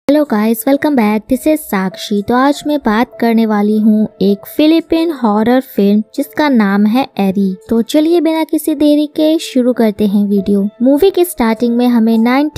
Hello guys, welcome back. This is Sakshi. तो आज मैं बात करने वाली हूँ एक फिलिपिन हॉरर फिल्म जिसका नाम है एरी। तो चलिए बिना किसी देरी के शुरू करते हैं वीडियो। मूवी के स्टार्टिंग में हमें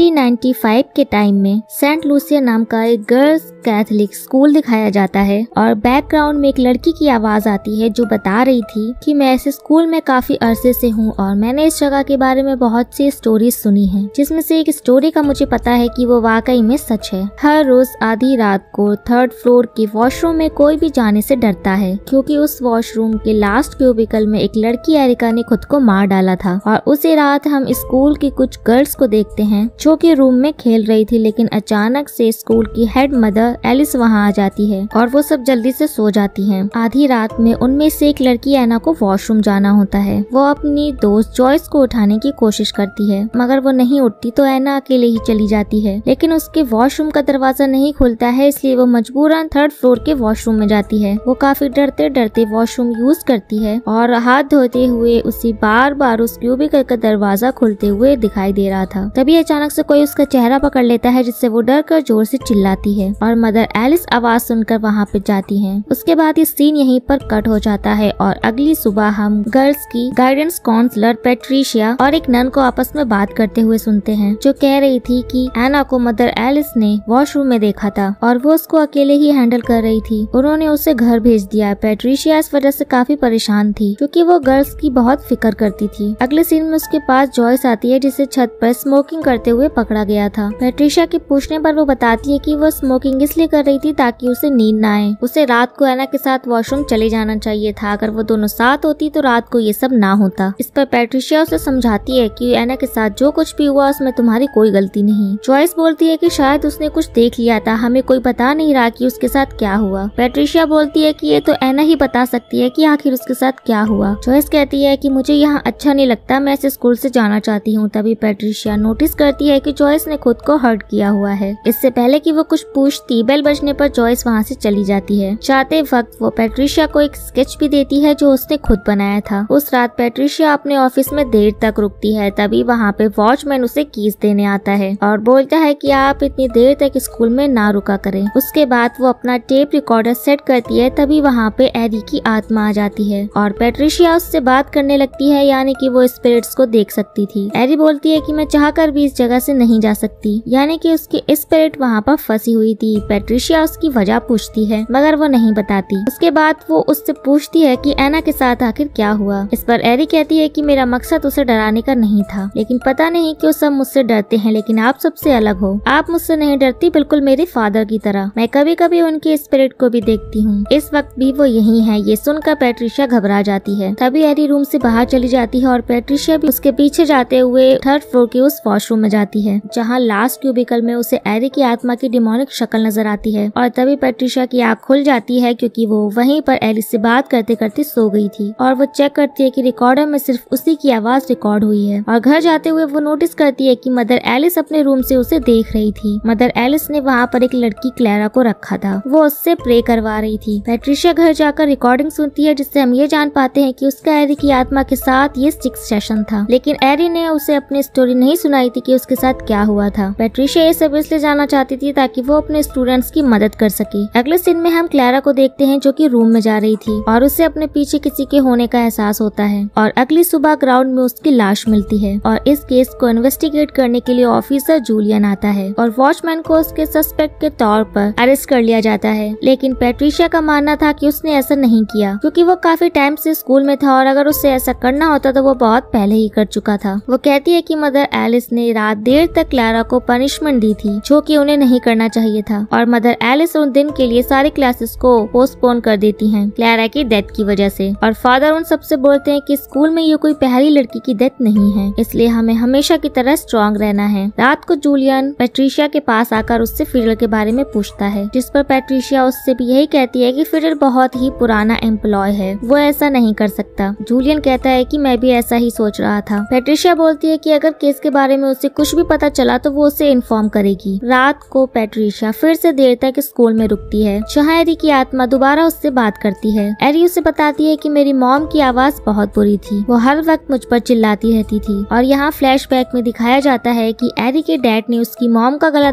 1995 के टाइम में सेंट लूसिया नाम का एक गर्ल्स कैथोलिक स्कूल दिखाया जाता है और बैकग्राउंड में एक लड़की की आवाज आती है जो बता रही थी कि मैं ऐसे स्कूल में काफी अरसे से हूँ और मैंने इस जगह के बारे में बहुत सी स्टोरीज सुनी है, जिसमें से एक स्टोरी का मुझे पता है कि वो वाकई में सच है। हर रोज आधी रात को थर्ड फ्लोर के वॉशरूम में कोई भी जाने से डरता है, क्योंकि उस वॉशरूम के लास्ट क्यूबिकल में एक लड़की एरिका ने खुद को मार डाला था। और उसी रात हम स्कूल की कुछ गर्ल्स को देखते हैं जो कि रूम में खेल रही थी, लेकिन अचानक से स्कूल की हेड मदर एलिस वहाँ आ जाती है और वो सब जल्दी से सो जाती हैं। आधी रात में उनमें से एक लड़की एना को वॉशरूम जाना होता है। वो अपनी दोस्त जॉयस को उठाने की कोशिश करती है, मगर वो नहीं उठती तो एना अकेले ही चली जाती है। लेकिन उसके वॉशरूम का दरवाजा नहीं खुलता है, इसलिए वो मजबूरन थर्ड फ्लोर के वॉशरूम में जाती है। वो काफी डरते डरते वॉशरूम यूज करती है और हाथ धोते हुए उसी बार बार उस क्यूबिकल का दरवाजा खुलते हुए दिखाई दे रहा था। तभी अचानक से कोई उसका चेहरा पकड़ लेता है, जिससे वो डर कर जोर से चिल्लाती है और मदर एलिस आवाज सुनकर वहाँ पे जाती है। उसके बाद ये सीन यहीं पर कट हो जाता है और अगली सुबह हम गर्ल्स की गाइडेंस काउंसलर पेट्रिशिया और एक नन को आपस में बात करते हुए सुनते हैं, जो कह रही थी कि एना को मदर एलिस ने वॉशरूम में देखा था और वो उसको अकेले ही हैंडल कर रही थी। उन्होंने उसे घर भेज दिया। पेट्रिशिया इस वजह से काफी परेशान थी, क्योंकि वो गर्ल्स की बहुत फिक्र करती थी। अगले सीन में उसके पास जॉयस आती है, जिसे छत पर स्मोकिंग करते हुए पकड़ा गया था। पेट्रिशिया के पूछने पर वो बताती है कि वो स्मोकिंग इसलिए कर रही थी ताकि उसे नींद न आए। उसे रात को एना के साथ वॉशरूम चले जाना चाहिए था। अगर वो दोनों साथ होती तो रात को ये सब ना होता। इस पर पेट्रिशिया उसे समझाती है कि एना के साथ जो कुछ भी हुआ उसमें तुम्हारी कोई गलती नहीं। जॉयस बोलती है कि शायद उसने कुछ देख लिया था, हमें कोई बता नहीं रहा कि उसके साथ क्या हुआ। पेट्रिशिया बोलती है कि ये तो एना ही बता सकती है कि आखिर उसके साथ क्या हुआ। जॉयस कहती है कि मुझे यहाँ अच्छा नहीं लगता, मैं इस स्कूल से जाना चाहती हूँ। तभी पेट्रिशिया नोटिस करती है कि जॉयस ने खुद को हर्ट किया हुआ है। इससे पहले कि वो कुछ पूछती, बेल बजने पर जॉयस वहाँ से चली जाती है। जाते वक्त वो पेट्रिशिया को एक स्केच भी देती है जो उसने खुद बनाया था। उस रात पेट्रिशिया अपने ऑफिस में देर तक रुकती है। तभी वहाँ पे वॉचमैन उसे कीज देने आता है और बोलता है कि आप इतनी देर तक स्कूल में ना रुका करें। उसके बाद वो अपना टेप रिकॉर्डर सेट करती है। तभी वहाँ पे एरी की आत्मा आ जाती है और पेट्रिशिया उससे बात करने लगती है, यानी कि वो स्पिरिट्स को देख सकती थी। एरी बोलती है कि मैं चाहकर भी इस जगह से नहीं जा सकती, यानी कि उसकी स्पिरिट वहाँ पर फंसी हुई थी। पेट्रिशिया उसकी वजह पूछती है, मगर वो नहीं बताती। उसके बाद वो उससे पूछती है कि एना के साथ आखिर क्या हुआ। इस पर एरी कहती है कि मेरा मकसद उसे डराने का नहीं था, लेकिन पता नहीं क्यों सब मुझसे डरते हैं, लेकिन आप सबसे अलग हो। आप मुझसे नहीं डरती, बिल्कुल मेरे फादर की तरह। मैं कभी कभी उनके स्पिरिट को भी देखती हूँ। इस वक्त भी वो यही है। ये सुनकर पेट्रिशिया घबरा जाती है। तभी एरी रूम से बाहर चली जाती है और पेट्रिशिया भी उसके पीछे जाते हुए थर्ड फ्लोर के उस वॉशरूम में जाती है, जहाँ लास्ट क्यूबिकल में उसे एरी की आत्मा की डिमोनिक शक्ल नजर आती है। और तभी पेट्रिशिया की आँख खुल जाती है, क्योंकि वो वहीं पर एलिस से बात करते करते सो गई थी। और वो चेक करती है कि रिकॉर्डर में सिर्फ उसी की आवाज रिकॉर्ड हुई है। और घर जाते हुए वो नोटिस करती है कि मदर एलिस अपने रूम से उसे देख रही थी। मदर एलिस ने वहाँ पर एक लड़की क्लैरा को रखा था, वो उससे प्रे करवा रही थी। पेट्रिशिया घर जाकर रिकॉर्डिंग सुनती है, जिससे हम ये जान पाते हैं कि उसका एरी की आत्मा के साथ ये 6 सेशन था। लेकिन एरी ने उसे अपनी स्टोरी नहीं सुनाई थी कि उसके साथ क्या हुआ था। पेट्रिशिया ये सब इसलिए जानना चाहती थी ताकि वो अपने स्टूडेंट्स की मदद कर सके। अगले सीन में हम क्लैरा को देखते हैं, जो कि रूम में जा रही थी और उसे अपने पीछे किसी के होने का एहसास होता है। और अगली सुबह ग्राउंड में उसकी लाश मिलती है और इस केस को इन्वेस्टिगेट करने के लिए ऑफिसर जूलियन आता है और वॉचमैन को उसके सस्पेक्ट के तौर पर अरेस्ट कर लिया जाता है। लेकिन पेट्रिशिया का मानना था कि उसने ऐसा नहीं किया, क्योंकि वो काफी टाइम से स्कूल में था और अगर उसे ऐसा करना होता तो वो बहुत पहले ही कर चुका था। वो कहती है कि मदर एलिस ने रात देर तक क्लैरा को पनिशमेंट दी थी, जो कि उन्हें नहीं करना चाहिए था। और मदर एलिस उन दिन के लिए सारी क्लासेस को पोस्टपोन कर देती हैं क्लैरा की डेथ की वजह से। और फादर उन सबसे बोलते हैं कि स्कूल में ये कोई पहली लड़की की डेथ नहीं है, इसलिए हमें हमेशा की तरह स्ट्रॉन्ग रहना है। रात को जूलियन पेट्रिशिया के पास आकर उससे फिडल के बारे में पूछता है, जिस पर पेट्रिशिया उससे भी यही कहती है कि फिडल बहुत ही पुराना एम्प्लॉय है, वो ऐसा नहीं कर सकता। जूलियन कहता है कि मैं भी ऐसा ही सोच रहा था। पेट्रिशिया बोलती है कि अगर केस के बारे में उसे कुछ भी पता चला तो वो उसे इन्फॉर्म करेगी। रात को पेट्रिशिया फिर से देर तक स्कूल में रुकती है, जहाँ एरी की आत्मा दोबारा उससे बात करती है। एरी उसे बताती है कि मेरी मॉम की आवाज बहुत बुरी थी, वो हर वक्त मुझ पर चिल्लाती रहती थी। और यहाँ फ्लैशबैक में दिखाया जाता है कि एरी के डैड ने उसकी मॉम का गला दबाकर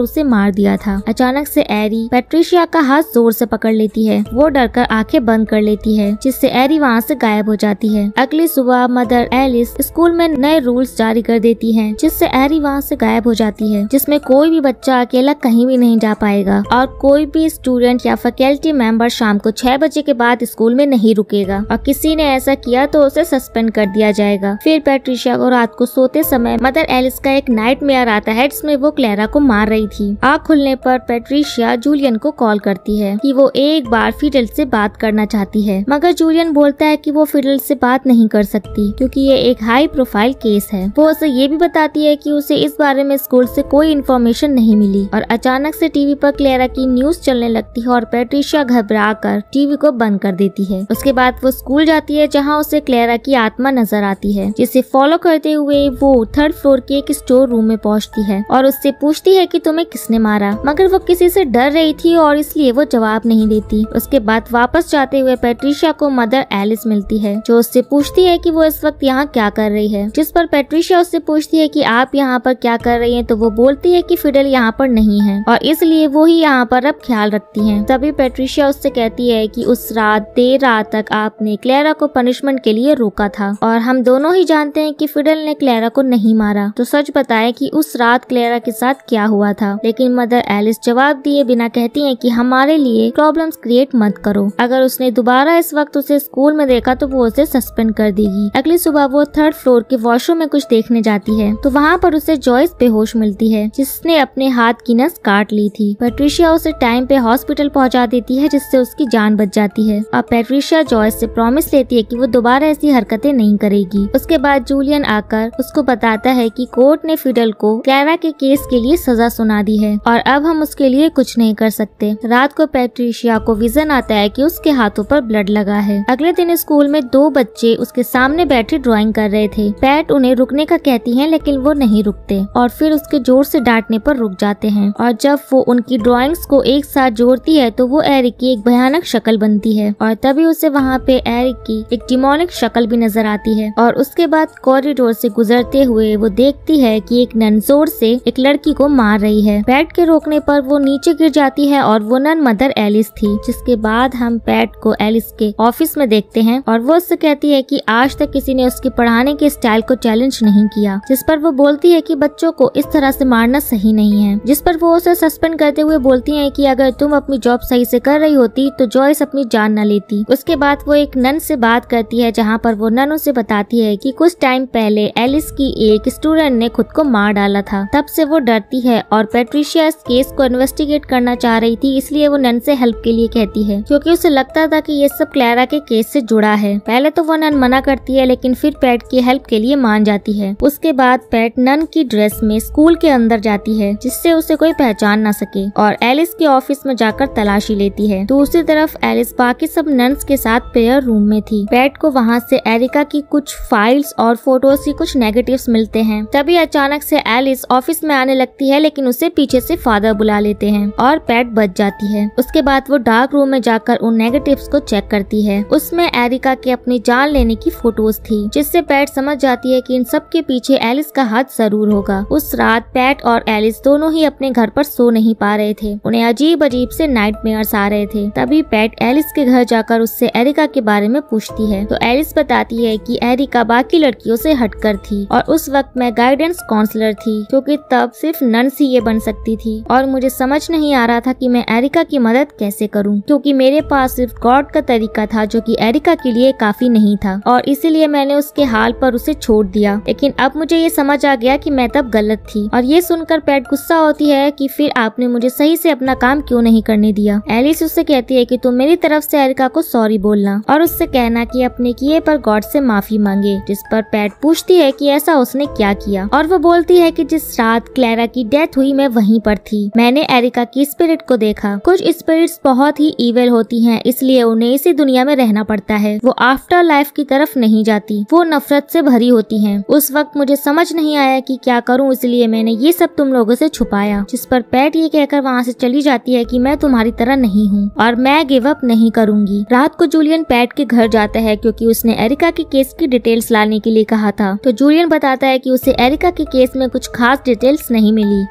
उसे मार दिया था। अचानक से एरी पैट्रिशिया का हाथ जोर से पकड़ लेती है। वो डरकर आंखें बंद कर लेती है, जिससे एरी वहाँ से गायब हो जाती है। अगली सुबह मदर एलिस स्कूल में नए रूल्स जारी कर देती है, जिससे एरी वहाँ से गायब हो जाती है, जिसमें कोई भी बच्चा अकेला कहीं भी नहीं जा पाएगा और कोई भी स्टूडेंट या फैकल्टी मेंबर शाम को 6 बजे के बाद स्कूल में नहीं रुकेगा और किसी ने ऐसा किया तो उसे सस्पेंड कर दिया जाएगा। फिर पैट्रिशिया को रात को सोते समय मदर एलिस का एक नाइटमेयर आता है, जिसमें वो क्लेरा को मार रही थी। आँख खुलने पर पैट्रिशिया जूलियन को कॉल करती है कि वो एक बार फिडल से बात करना चाहती है, मगर जूलियन बोलता है कि वो फिडल से बात नहीं कर सकती क्योंकि ये एक हाई प्रोफाइल केस है। वो उसे ये भी बताती है कि उसे इस बारे में स्कूल से कोई इन्फॉर्मेशन नहीं मिली। और अचानक से टीवी पर क्लेरा की न्यूज चलने लगती है और पैट्रिशिया घबराकर टीवी को बंद कर देती है। उसके बाद वो स्कूल जाती है, जहाँ उसे क्लेरा की आत्मा नजर आती है, जिसे फॉलो करते हुए वो 3rd फ्लोर के एक स्टोर रूम में पहुँचती है और उससे पूछती है कि तुम्हें किसने मारा, मगर वो किसी से डर रही थी और इसलिए वो जवाब नहीं देती। उसके बाद वापस जाते हुए पैट्रिशिया को मदर एलिस मिलती है, जो उससे पूछती है कि वो इस वक्त यहाँ क्या कर रही है, जिस पर पैट्रिशिया उससे पूछती है कि आप यहाँ पर क्या कर रही हैं, तो वो बोलती है कि फिडल यहाँ पर नहीं है और इसलिए वो ही यहाँ पर अब ख्याल रखती हैं। तभी पैट्रिशिया उससे कहती है कि उस रात देर रात तक आपने क्लेरा को पनिशमेंट के लिए रोका था और हम दोनों ही जानते हैं कि फिडल ने क्लेरा को नहीं मारा, तो सच बताए कि उस रात क्लेरा के साथ क्या हुआ था। लेकिन मदर एलिस जवाब दिए बिना कहती है कि हमारे लिए प्रॉब्लम्स क्रिएट मत करो, अगर उसने दोबारा इस वक्त उसे स्कूल में देखा तो वो उसे सस्पेंड कर देगी। अगली सुबह वो 3rd फ्लोर के वॉशरूम में कुछ देखने जाती है, तो वहाँ पर उसे जॉयस बेहोश मिलती है, जिसने अपने हाथ की नस काट ली थी। पैट्रिशिया उसे टाइम पे हॉस्पिटल पहुँचा देती है, जिससे उसकी जान बच जाती है। अब पैट्रिशिया जॉयस से प्रॉमिस लेती है कि वो दोबारा ऐसी हरकतें नहीं करेगी। उसके बाद जूलियन आकर उसको बताता है कि कोर्ट ने फिडल को क्लेरा के केस के लिए सजा सुना दी है और अब हम उसके लिए कुछ नहीं कर सकते। रात को पैट्रिशिया को विजन आता है कि उसके हाथों पर ब्लड लगा है। अगले दिन स्कूल में 2 बच्चे उसके सामने बैठे ड्राइंग कर रहे थे। पैट उन्हें रुकने का कहती है, लेकिन वो नहीं रुकते और फिर उसके जोर से डांटने पर रुक जाते हैं और जब वो उनकी ड्राइंग्स को एक साथ जोड़ती है तो वो एरिक की एक भयानक शक्ल बनती है और तभी उसे वहाँ पे एरिक की एक डिमोनिक शक्ल भी नजर आती है। और उसके बाद कॉरिडोर से गुजरते हुए वो देखती है कि एक नन जोर से एक लड़की को मार रही है। पैट के रोकने पर वो नीचे गिर जाती है और वो नन मदर एलिस थी। जिसके बाद हम पैट को एलिस के ऑफिस में देखते हैं और वो उससे कहती है कि आज तक किसी ने उसके पढ़ाने के स्टाइल को चैलेंज नहीं किया, जिस पर वो बोलती है कि बच्चों को इस तरह से मारना सही नहीं है, जिस पर वो उसे सस्पेंड करते हुए बोलती है कि अगर तुम अपनी जॉब सही से कर रही होती तो जॉयस अपनी जान न लेती। उसके बाद वो एक नन से बात करती है, जहाँ पर वो नन उसे बताती है कि कुछ टाइम पहले एलिस की एक स्टूडेंट ने खुद को मार डाला था। तब से वो डरती है और पैट्रिशिया इस केस को इन्वेस्टिगेट करना चाह रही थी, इसलिए वो नन से हेल्प के लिए कहती है, क्योंकि उसे लगता था कि ये सब क्लेरा के केस से जुड़ा है। पहले तो वो नन मना करती है, लेकिन फिर पैट की हेल्प के लिए मान जाती है। उसके बाद पैट नन की ड्रेस में स्कूल के अंदर जाती है, जिससे उसे कोई पहचान ना सके और एलिस के ऑफिस में जाकर तलाशी लेती है। दूसरी तरफ एलिस बाकी सब नन्स के साथ प्रेयर रूम में थी। पैट को वहाँ से एरिका की कुछ फाइल्स और फोटोज की कुछ नेगेटिव्स मिलते हैं। तभी अचानक से एलिस ऑफिस में आने लगती है, लेकिन उसे पीछे से फादर बुला लेते हैं और पैट बच जाती है। उसके बाद वो डार्क रूम में जाकर उन नेगेटिव्स को चेक करती है। उसमें एरिका के अपनी जान लेने की फोटोज थी, जिससे पैट समझ जाती है कि इन सब के पीछे एलिस का हाथ जरूर होगा। उस रात पैट और एलिस दोनों ही अपने घर पर सो नहीं पा रहे थे। उन्हें अजीब अजीब से नाइटमेयर्स आ रहे थे। तभी पैट एलिस के घर जाकर उससे एरिका के बारे में पूछती है, तो एलिस बताती है कि एरिका बाकी लड़कियों से हटकर थी और उस वक्त मैं गाइडेंस काउंसलर थी, क्योंकि तब सिर्फ नन्स ही ये बन सकती थी और मुझे समझ नहीं आ रहा था कि मैं एरिका की मदद कैसे करूं, क्योंकि मेरे पास सिर्फ गॉड का तरीका था जो कि एरिका के लिए काफी नहीं था और इसीलिए मैंने उसके हाल पर उसे छोड़ दिया। लेकिन अब मुझे ये समझ आ गया कि मैं तब गलत थी। और ये सुनकर पैट गुस्सा होती है कि फिर आपने मुझे सही से अपना काम क्यों नहीं करने दिया। एलिस उससे कहती है कि तुम मेरी तरफ से एरिका को सॉरी बोलना और उससे कहना कि अपने किए पर गॉड से माफी मांगे। जिस पर पैट पूछती है कि ऐसा उसने क्या किया और वो बोलती है कि जिस रात क्लेरा की डेथ हुई मैं वहीं पर थी। मैंने एरिका की स्पिरिट को देखा। कुछ स्पिरिट्स बहुत ही इविल होती हैं, इसलिए उन्हें इसी दुनिया में रहना पड़ता है। वो आफ्टर लाइफ की तरफ नहीं जाती, वो नफरत से भरी होती हैं। उस वक्त मुझे समझ नहीं आया कि क्या करूं, इसलिए मैंने ये सब तुम लोगों से छुपाया। जिस पर पैट ये कहकर वहाँ से चली जाती है कि मैं तुम्हारी तरह नहीं हूँ और मैं गिव अप नहीं करूंगी। रात को जूलियन पैट के घर जाता है, क्योंकि उसने एरिका के केस की डिटेल्स लाने के लिए कहा था। तो जूलियन बताता है कि उसे एरिका के केस में कुछ खास डिटेल्स नहीं मिली, मगर उसके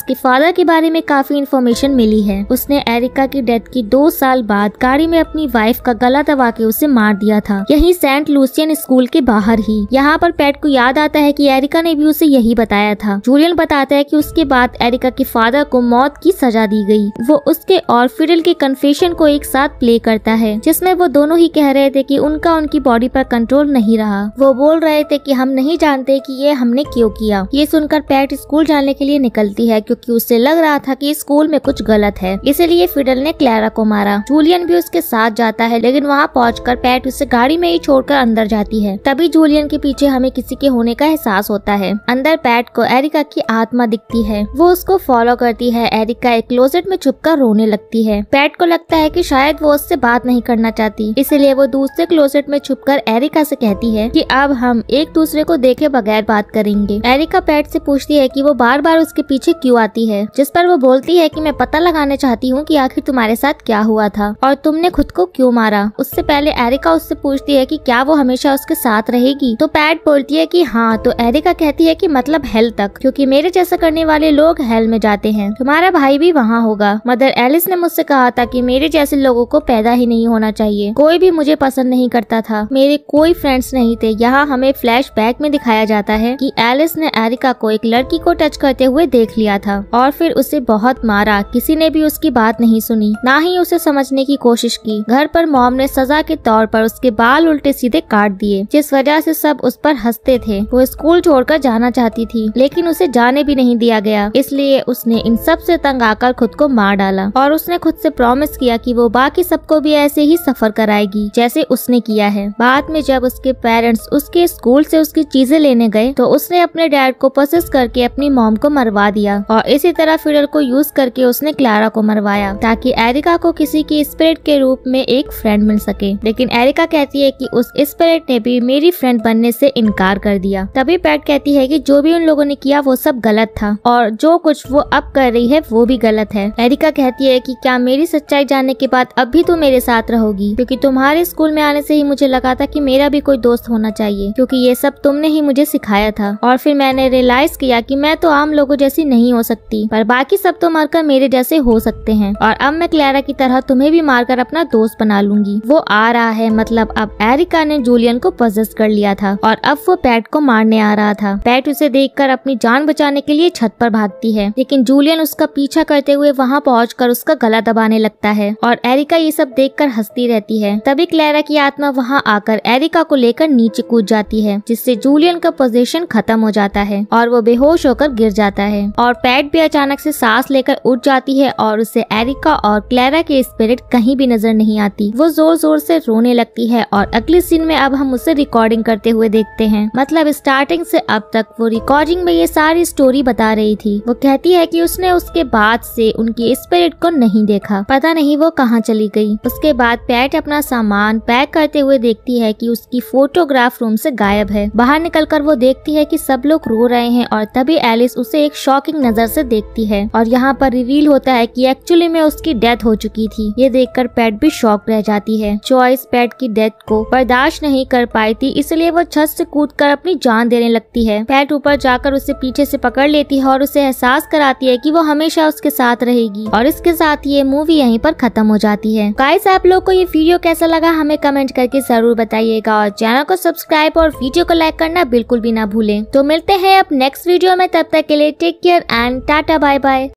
उसके फादर के बारे में काफी इन्फॉर्मेशन मिली है। उसने एरिका की डेथ की 2 साल बाद गाड़ी में अपनी वाइफ का गला दबा के उसे मार दिया था, यही सेंट लूसियन स्कूल के बाहर ही। यहाँ पर पैट को याद आता है कि एरिका ने भी उसे यही बताया था। जूलियन बताता है कि उसके बाद एरिका के फादर को मौत की सजा दी गई। वो उसके और फिडल के कन्फेशन को एक साथ प्ले करता है, जिसमें वो दोनों ही कह रहे थे कि उनका उनकी बॉडी पर कंट्रोल नहीं रहा। वो बोल रहे थे कि हम नहीं जानते कि ये हमने क्यों किया। ये सुनकर पैट स्कूल जाने के लिए निकलती है, क्योंकि उसे लग रहा था कि स्कूल में कुछ गलत है, इसीलिए फिडल ने क्लैरा को मारा। जूलियन भी उसके साथ जाता है, लेकिन वहाँ पहुंचकर पैट उसे गाड़ी में ही छोड़कर अंदर जाती है। तभी जूलियन के पीछे हमें किसी के होने का एहसास होता है। अंदर पैट को एरिका की आत्मा दिखती है। वो उसको फॉलो करती है। एरिका एक क्लोजेट में छुपकर रोने लगती है। पैट को लगता है कि शायद वो उससे बात नहीं करना चाहती, इसलिए वो दूसरे क्लोजेट में छुपकर एरिका से कहती है कि अब हम एक दूसरे को देखे बगैर बात करेंगे। एरिका पैट से पूछती है कि वो बार बार उसके पीछे क्यों आती है, जिस पर वो बोलती है कि मैं पता लगाने चाहती हूँ कि आखिर तुम्हारे साथ क्या हुआ था और तुमने खुद को क्यों मारा। उससे पहले एरिका उससे पूछती है कि क्या वो हमेशा उसके साथ रहेगी, तो पैट बोलती है कि हाँ। तो एरिका कहती है कि मतलब हेल तक, क्योंकि मेरे जैसा करने वाले लोग हेल में जाते हैं। तुम्हारा भाई भी वहाँ होगा। मदर एलिस ने मुझसे कहा था कि मेरे जैसे लोगों को पैदा ही नहीं होना चाहिए। कोई भी मुझे पसंद नहीं करता था, मेरे कोई फ्रेंड्स नहीं थे। यहाँ हमें फ्लैशबैक में दिखाया जाता है कि एलिस ने एरिका को एक लड़की को टच करते हुए देख लिया था और फिर उसे बहुत मारा। किसी ने भी उसकी बात नहीं सुनी, ना ही उसे समझने की कोशिश की। घर पर मॉम ने सजा के तौर पर उसके बाल उल्टे सीधे काट दिए, जिस वजह से सब उस पर हंसते थे। वो स्कूल छोड़कर जाना चाहती थी, लेकिन उसे जाने भी नहीं दिया गया, इसलिए उसने इन सब से तंग आकर खुद को मार डाला। और उसने खुद से प्रॉमिस किया कि वो बाकी सबको भी ऐसे ही सफर कराएगी जैसे उसने किया है। बाद में जब उसके पेरेंट्स उसके स्कूल से उसकी चीजें लेने गए, तो उसने अपने डैड को पोसेस करके अपनी मॉम को मरवा दिया और इसी तरह फिडल को यूज करके उसने क्लारा को मरवाया, ताकि एरिका को किसी की स्पिरिट के रूप में एक फ्रेंड मिल सके। लेकिन एरिका कहती है कि उस स्पिरिट ने भी मेरी फ्रेंड बनने से इनकार कर दिया। तभी पैट कहती है कि जो भी उन लोगों ने किया वो सब गलत था और जो कुछ वो अब कर रही है वो भी गलत है। एरिका कहती है कि क्या मेरी सच्चाई जानने के बाद अब भी तुम मेरे साथ रहोगी, क्योंकि तुम्हारे स्कूल में आने से ही मुझे लगा था कि मेरा भी कोई दोस्त होना चाहिए, क्योंकि ये सब तुमने ही मुझे सिखाया था। और फिर मैंने रियलाइज किया कि मैं तो आम लोगों जैसी नहीं हो सकती, पर बाकी सब तो मरकर मेरे जैसे हो सकते हैं और अब मैं क्लैरा की तरह तुम्हें भी मारकर अपना दोस्त बना लूंगी। वो आ रहा है, मतलब अब एरिका ने जूलियन को पजेस कर लिया था और अब वो पैट को मारने आ रहा था। पैट उसे देखकर अपनी जान बचाने के लिए छत पर भागती है, लेकिन जूलियन उसका पीछा करते हुए वहाँ पहुंचकर उसका गला दबाने लगता है और एरिका ये सब देखकर हंसती रहती है। तभी क्लैरा की आत्मा वहाँ आकर एरिका को लेकर नीचे कूद जाती है, जिससे जूलियन का पोजीशन खत्म हो जाता है और वो बेहोश होकर गिर जाता है। और पैट भी अचानक से सांस लेकर उठ जाती है और उसे एरिका और क्लैरा की स्पिरिट कहीं भी नजर नहीं आती। वो जोर जोर से रोने लगती है और अगले सीन में अब हम उसे रिकॉर्डिंग करते हुए देखते हैं। मतलब स्टार्टिंग से अब तक वो रिकॉर्डिंग में ये सारी स्टोरी बता रही थी। वो कहती है कि उसने उसके बाद से उनकी स्पिरिट को नहीं देखा, पता नहीं वो कहाँ चली गई। उसके बाद पैट अपना सामान पैक करते हुए देखती है कि उसकी फोटोग्राफ रूम से गायब है। बाहर निकलकर वो देखती है कि सब लोग रो रहे हैं और तभी एलिस उसे एक शॉकिंग नजर से देखती है और यहाँ पर रिवील होता है कि एक्चुअली में उसकी डेथ हो चुकी थी। ये देखकर पैट भी शॉक रह जाती है। चॉइस पैट की डेथ को बर्दाश्त नहीं कर पाई थी, इसलिए वो छत से कूदकर अपनी जान देने लगती है। पैट ऊपर जाकर उसे पीछे से पकड़ लेती है और उसे एहसास कराती है कि वो हमेशा उसके साथ रहेगी और इसके साथ ये मूवी यहीं पर खत्म हो जाती है। गाइस, आप लोग को ये वीडियो कैसा लगा हमें कमेंट करके जरूर बताइएगा और चैनल को सब्सक्राइब और वीडियो को लाइक करना बिल्कुल भी ना भूलें। तो मिलते हैं अब नेक्स्ट वीडियो में, तब तक के लिए take care and tata bye bye.